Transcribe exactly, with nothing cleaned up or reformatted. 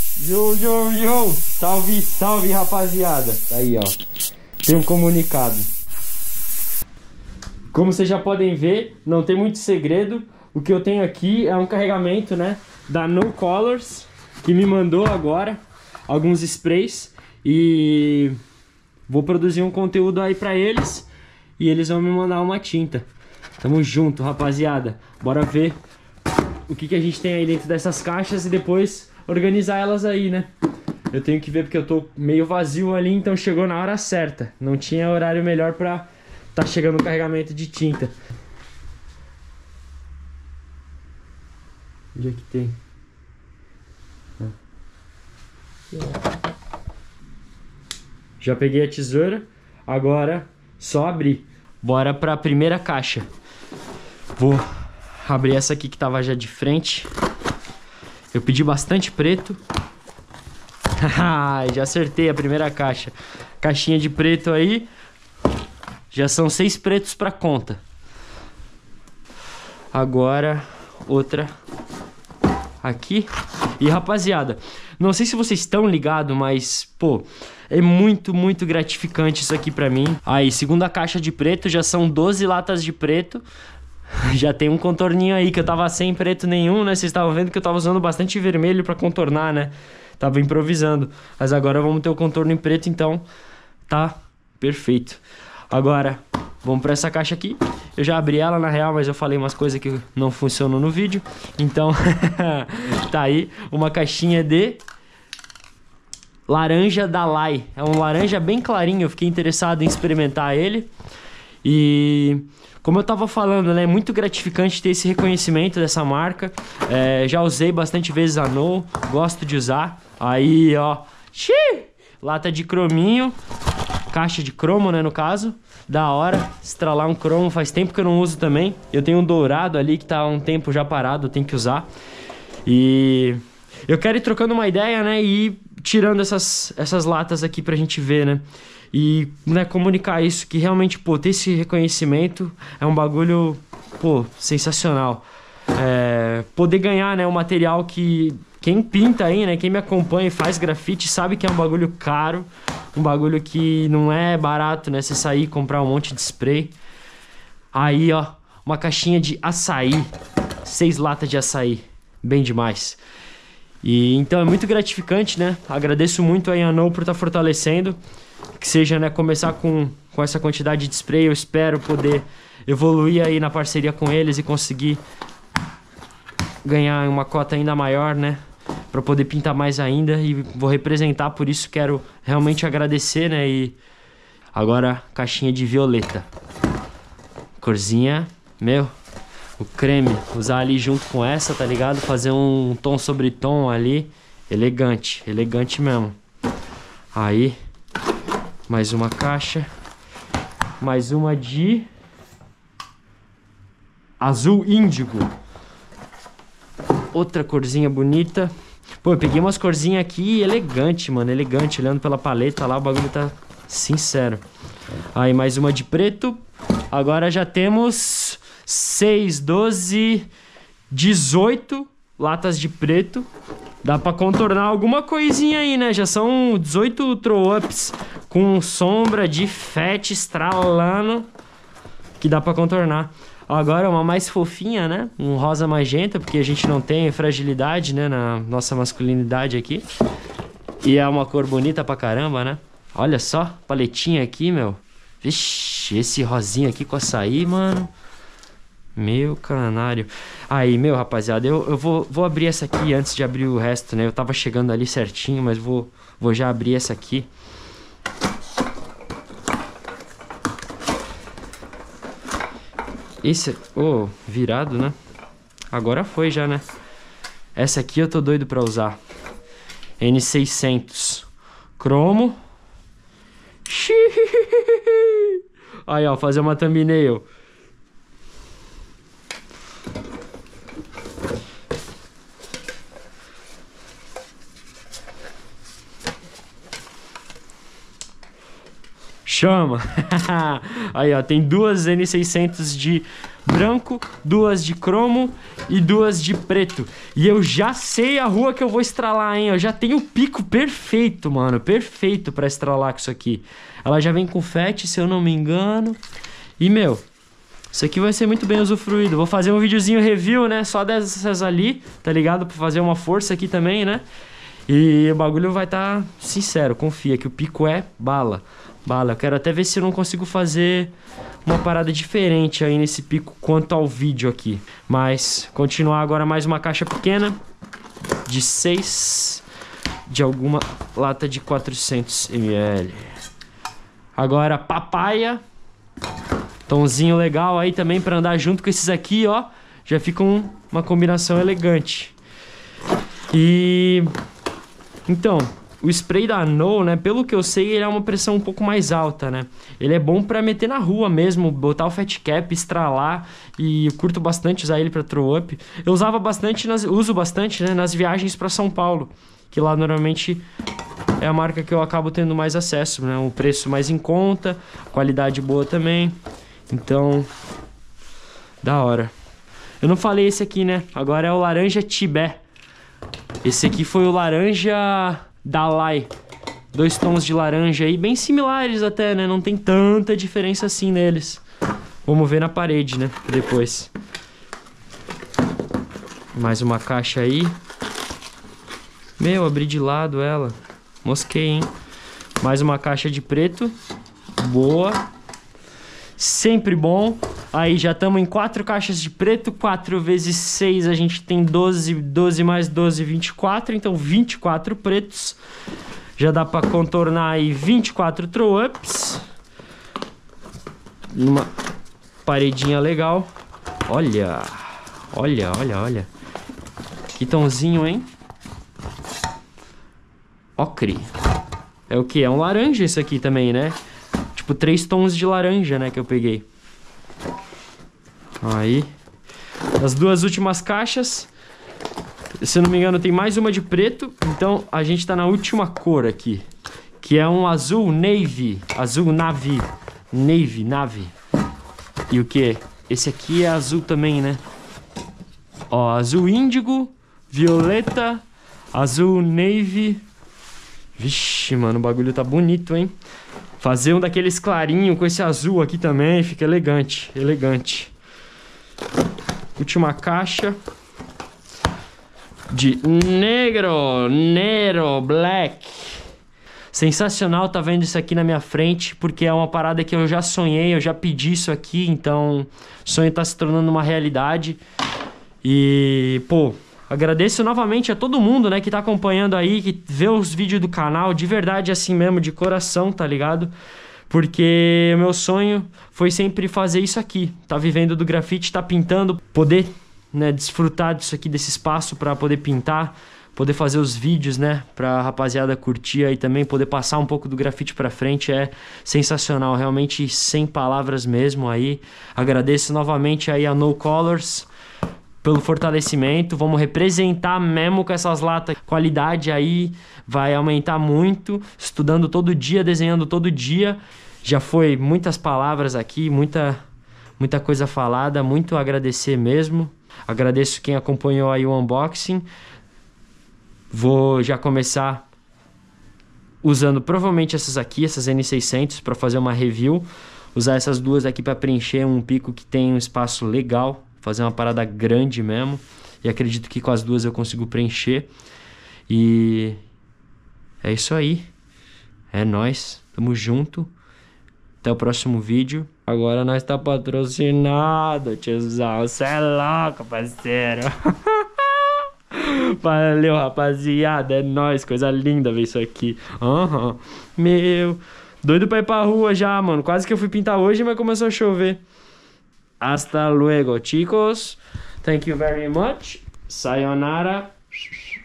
Yo, yo, yo! Salve, salve, rapaziada! Aí, ó. Tem um comunicado. Como vocês já podem ver, não tem muito segredo. O que eu tenho aqui é um carregamento, né, da No Colors, que me mandou agora alguns sprays. E vou produzir um conteúdo aí pra eles. E eles vão me mandar uma tinta. Tamo junto, rapaziada. Bora ver o que, que a gente tem aí dentro dessas caixas e depois organizar elas aí, né? Eu tenho que ver porque eu tô meio vazio ali, então chegou na hora certa. Não tinha horário melhor pra tá chegando o carregamento de tinta. Onde é que tem? Já peguei a tesoura, agora só abrir. Bora pra primeira caixa. Vou abrir essa aqui que tava já de frente. Eu pedi bastante preto. Já acertei a primeira caixa. Caixinha de preto aí. Já são seis pretos pra conta. Agora outra aqui. E rapaziada, não sei se vocês estão ligados, mas pô, é muito, muito gratificante isso aqui pra mim. Aí, segunda caixa de preto, já são doze latas de preto. Já tem um contorninho aí, que eu tava sem preto nenhum, né? Vocês estavam vendo que eu tava usando bastante vermelho pra contornar, né? Tava improvisando. Mas agora vamos ter o contorno em preto, então tá perfeito. Agora, vamos pra essa caixa aqui. Eu já abri ela, na real, mas eu falei umas coisas que não funcionam no vídeo. Então, tá aí uma caixinha de laranja Dalai. É um laranja bem clarinho, eu fiquei interessado em experimentar ele. E como eu tava falando, né, é muito gratificante ter esse reconhecimento dessa marca. É, já usei bastante vezes a No, gosto de usar. Aí, ó, xiii, lata de crominho, caixa de cromo, né, no caso. Da hora, estralar um cromo, faz tempo que eu não uso também. Eu tenho um dourado ali que tá há um tempo já parado, eu tenho que usar. E eu quero ir trocando uma ideia, né, e ir tirando essas, essas latas aqui pra gente ver, né. E, né, comunicar isso, que realmente, pô, ter esse reconhecimento é um bagulho, pô, sensacional. É, poder ganhar, né, um material que quem pinta aí, né, quem me acompanha e faz grafite sabe que é um bagulho caro. Um bagulho que não é barato, né, você sair e comprar um monte de spray. Aí, ó, uma caixinha de açaí. Seis latas de açaí. Bem demais. E então é muito gratificante, né? Agradeço muito aí a No por estar fortalecendo. Que seja, né, começar com, com essa quantidade de spray. Eu espero poder evoluir aí na parceria com eles e conseguir ganhar uma cota ainda maior, né, para poder pintar mais ainda. E vou representar, por isso quero realmente agradecer, né. E agora caixinha de violeta, corzinha, meu, o creme, usar ali junto com essa, tá ligado? Fazer um tom sobre tom ali, elegante, elegante mesmo. Aí mais uma caixa, mais uma de azul índigo, outra corzinha bonita. Pô, eu peguei umas corzinhas aqui elegante, mano, elegante, olhando pela paleta lá, o bagulho tá sincero. Aí mais uma de preto. Agora já temos seis, doze, dezoito latas de preto. Dá pra contornar alguma coisinha aí, né? Já são dezoito throw-ups com sombra de fat estralando, que dá pra contornar. Agora uma mais fofinha, né? Um rosa magenta, porque a gente não tem fragilidade, né, na nossa masculinidade aqui. E é uma cor bonita pra caramba, né? Olha só, paletinha aqui, meu. Vixe, esse rosinha aqui com açaí, mano. Meu canário. Aí, meu, rapaziada, eu, eu vou, vou abrir essa aqui antes de abrir o resto, né? Eu tava chegando ali certinho, mas vou, vou já abrir essa aqui. Esse, oh, virado, né? Agora foi já, né? Essa aqui eu tô doido pra usar. N seiscentos. Cromo. Aí, ó, fazer uma thumbnail. Chama! Aí, ó, tem duas N seiscentos de branco, duas de cromo e duas de preto. E eu já sei a rua que eu vou estralar, hein? Eu já tenho o pico perfeito, mano. Perfeito pra estralar com isso aqui. Ela já vem com F E T, se eu não me engano. E, meu, isso aqui vai ser muito bem usufruído. Vou fazer um videozinho review, né? Só dessas ali, tá ligado? Pra fazer uma força aqui também, né? E o bagulho vai estar sincero, confia que o pico é bala. Bala, eu quero até ver se eu não consigo fazer uma parada diferente aí nesse pico quanto ao vídeo aqui. Mas, continuar agora mais uma caixa pequena de seis de alguma lata de quatrocentos mililitros. Agora, papaya. Tomzinho legal aí também pra andar junto com esses aqui, ó. Já fica um, uma combinação elegante. E... Então... O spray da No, né, pelo que eu sei, ele é uma pressão um pouco mais alta, né? Ele é bom pra meter na rua mesmo, botar o fat cap, estralar, e eu curto bastante usar ele pra throw up. Eu usava bastante, nas, uso bastante, né, nas viagens pra São Paulo, que lá normalmente é a marca que eu acabo tendo mais acesso, né? Um preço mais em conta, qualidade boa também. Então, da hora. Eu não falei esse aqui, né? Agora é o laranja Tibé. Esse aqui foi o laranja... Dalai, dois tons de laranja aí, bem similares até, né? Não tem tanta diferença assim neles. Vamos ver na parede, né? Depois. Mais uma caixa aí. Meu, abri de lado ela. Mosquei, hein? Mais uma caixa de preto. Boa. Sempre bom. Aí já estamos em quatro caixas de preto. quatro vezes seis a gente tem doze. doze mais doze, vinte e quatro. Então vinte e quatro pretos. Já dá para contornar aí vinte e quatro throw-ups. Numa paredinha legal. Olha. Olha, olha, olha. Que tomzinho, hein? Ocre. É o que? É um laranja isso aqui também, né? Tipo, três tons de laranja, né, que eu peguei. Aí. As duas últimas caixas. Se eu não me engano, tem mais uma de preto. Então, a gente tá na última cor aqui. Que é um azul navy. Azul navy. Navy, navy. E o que? Esse aqui é azul também, né? Ó, azul índigo. Violeta. Azul navy. Vixe, mano, o bagulho tá bonito, hein? Fazer um daqueles clarinhos com esse azul aqui também, fica elegante, elegante. Última caixa de negro, negro, black. Sensacional tá vendo isso aqui na minha frente, porque é uma parada que eu já sonhei, eu já pedi isso aqui, então o sonho tá se tornando uma realidade. E, pô, agradeço novamente a todo mundo, né, que tá acompanhando aí, que vê os vídeos do canal, de verdade, assim mesmo, de coração, tá ligado? Porque o meu sonho foi sempre fazer isso aqui, tá vivendo do grafite, tá pintando, poder, né, desfrutar disso aqui, desse espaço pra poder pintar, poder fazer os vídeos, né, pra rapaziada curtir aí também, poder passar um pouco do grafite pra frente é sensacional, realmente sem palavras mesmo aí. Agradeço novamente aí a No Colors pelo fortalecimento, vamos representar mesmo com essas latas, qualidade aí vai aumentar muito, estudando todo dia, desenhando todo dia, já foi muitas palavras aqui, muita, muita coisa falada, muito a agradecer mesmo, agradeço quem acompanhou aí o unboxing, vou já começar usando provavelmente essas aqui, essas N seiscentos para fazer uma review, usar essas duas aqui para preencher um pico que tem um espaço legal, fazer uma parada grande mesmo. E acredito que com as duas eu consigo preencher. E é isso aí. É nóis. Tamo junto. Até o próximo vídeo. Agora nós tá patrocinado, tiozão. Cê é louco, parceiro. Valeu, rapaziada. É nóis. Coisa linda ver isso aqui. Uhum. Meu. Doido pra ir pra rua já, mano. Quase que eu fui pintar hoje, mas começou a chover. Hasta luego, chicos. Thank you very much. Sayonara.